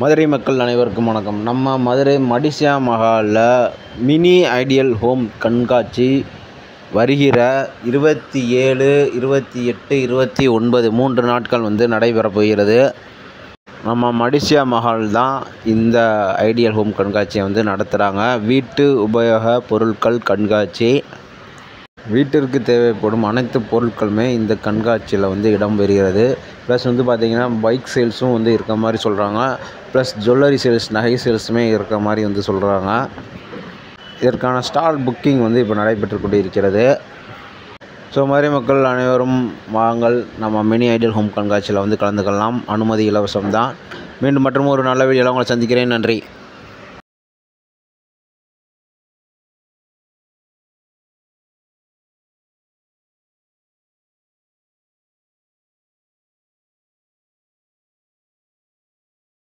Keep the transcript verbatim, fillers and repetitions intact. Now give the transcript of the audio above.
மதுரை மக்கள் அனைவருக்கும் வணக்கம். நம்ம மதுரை மடிசியா மஹாலில் மினி ஐடியல் ஹோம் கண்காட்சி வருகிற இருபத்தி ஏழு இருபத்தி எட்டு இருபத்தி ஒன்பது மூன்று நாட்கள் வந்து நடைபெறப் போகிறது. நம்ம மடிசியா மஹால் தான் இந்த ஐடியல் ஹோம் கண்காட்சியை வந்து நடத்துகிறாங்க. வீட்டு உபயோக பொருட்கள் கண்காட்சி. வீட்டிற்கு தேவைப்படும் அனைத்து பொருட்களுமே இந்த கண்காட்சியில் வந்து இடம்பெறுகிறது. ப்ளஸ் வந்து பார்த்திங்கன்னா பைக் சேல்ஸும் வந்து இருக்க மாதிரி சொல்கிறாங்க. ப்ளஸ் ஜுவல்லரி சேல்ஸ், நகை சேல்ஸுமே இருக்க மாதிரி வந்து சொல்கிறாங்க. இதற்கான ஸ்டால் புக்கிங் வந்து இப்போ நடைபெற்று கொண்டு இருக்கிறது. ஸோ மதுரை மக்கள் அனைவரும் வாங்கள், நம்ம மினி ஐடியல் ஹோம் கண்காட்சியில் வந்து கலந்துக்கலாம். அனுமதி இலவசம் தான். மீண்டும் மற்றும் ஒரு நல்ல வீடியோவில் உங்களை சந்திக்கிறேன். நன்றி.